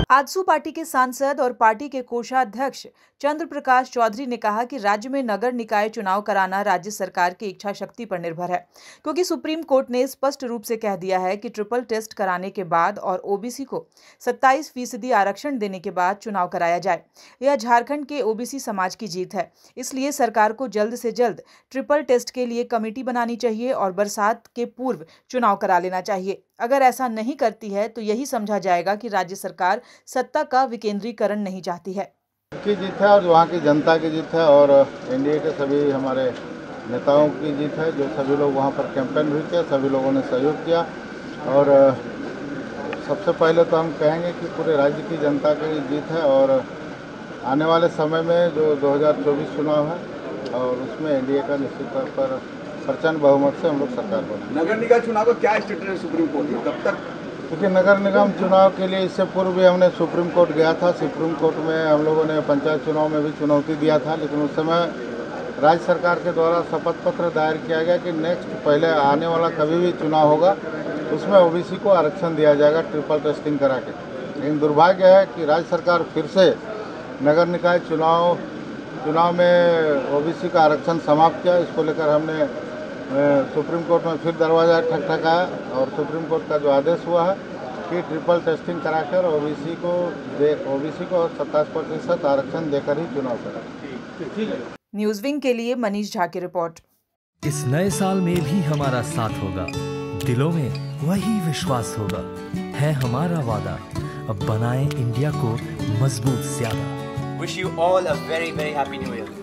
AJSU party के सांसद और पार्टी के कोषाध्यक्ष चंद्र प्रकाश चौधरी ने कहा कि राज्य में नगर निकाय चुनाव कराना राज्य सरकार की इच्छा शक्ति पर निर्भर है, क्योंकि सुप्रीम कोर्ट ने स्पष्ट रूप से कह दिया है कि ट्रिपल टेस्ट कराने के बाद और ओबीसी को 27% आरक्षण देने के बाद चुनाव कराया जाए। यह झारखंड के ओबीसी समाज की जीत है, इसलिए सरकार को जल्द से जल्द ट्रिपल टेस्ट के लिए कमेटी बनानी चाहिए और बरसात के पूर्व चुनाव करा लेना चाहिए। अगर ऐसा नहीं करती है तो यही समझा जाएगा कि राज्य सरकार सत्ता का विकेंद्रीकरण नहीं चाहती है। की जीत है और वहाँ की जनता की जीत है और एनडीए के सभी हमारे नेताओं की जीत है, जो सभी लोग वहाँ पर कैंपेन भी किया, सभी लोगों ने सहयोग किया। और सबसे पहले तो हम कहेंगे कि पूरे राज्य की जनता की जीत है और आने वाले समय में जो 2024 चुनाव है और उसमें एनडीए का निश्चित तौर पर प्रचंड बहुमत से हम लोग सरकार बने। नगर निगम चुनाव का क्या स्टेटस है सुप्रीम कोर्ट में, कब तक? क्योंकि नगर निगम चुनाव के लिए इससे पूर्व भी हमने सुप्रीम कोर्ट गया था। सुप्रीम कोर्ट में हम लोगों ने पंचायत चुनाव में भी चुनौती दिया था, लेकिन उस समय राज्य सरकार के द्वारा शपथ पत्र दायर किया गया कि नेक्स्ट पहले आने वाला कभी भी चुनाव होगा उसमें ओबीसी को आरक्षण दिया जाएगा ट्रिपल टेस्टिंग करा के। लेकिन दुर्भाग्य है कि राज्य सरकार फिर से नगर निकाय चुनाव में ओबीसी का आरक्षण समाप्त किया। इसको लेकर हमने सुप्रीम कोर्ट में फिर दरवाजा ठकठकाया और सुप्रीम कोर्ट का जो आदेश हुआ है कि ट्रिपल टेस्टिंग कराकर ओबीसी को 27% आरक्षण देकर ही चुनाव करें। न्यूज़ विंग के लिए मनीष झा की रिपोर्ट। इस नए साल में भी हमारा साथ होगा, दिलों में वही विश्वास होगा, है हमारा वादा, अब बनाएं इंडिया को मजबूत ज्यादा। Wish you all a very happy new year.